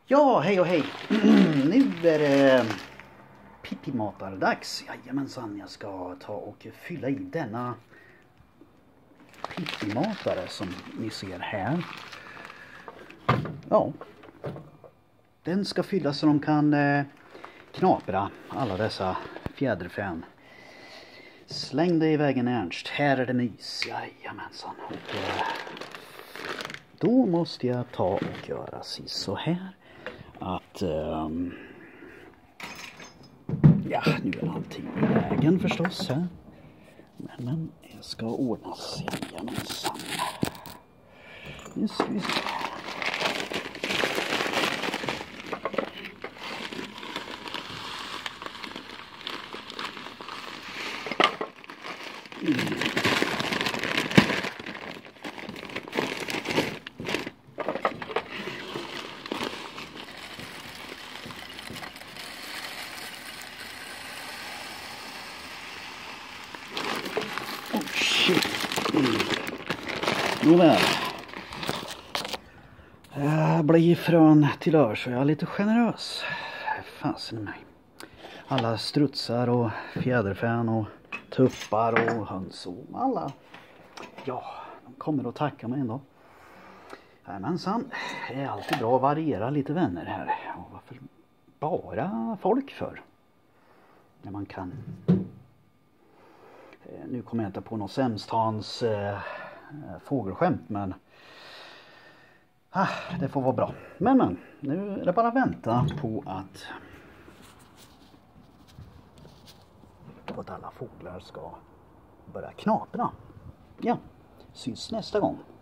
Ja, hej och hej. Nu är det pippimatardags. Jajamensan, jag ska ta och fylla i denna pippimatare som ni ser här. Ja, den ska fyllas så de kan knapra alla dessa fjäderfän. Släng dig i vägen Ernst, här är det mys. Jajamensan. Och då måste jag ta och göra så här. Att ja, nu är allting i vägen förstås här. Men jag ska ordna sig. Jajamensan. Nu ska vi se. Nåväl. Jag blir från till örs och jag är lite generös. Fasen mig. Alla strutsar och fjäderfän och tuppar och höns och alla. Ja, de kommer att tacka mig ändå. Jajamensan, det är alltid bra att variera lite vänner här. Och varför bara folk för? När man kan. Nu kommer jag inte på något sämstans fågelskämt, men det får vara bra. Men nu är det bara att vänta på att alla fåglar ska börja knapra. Ja, syns nästa gång.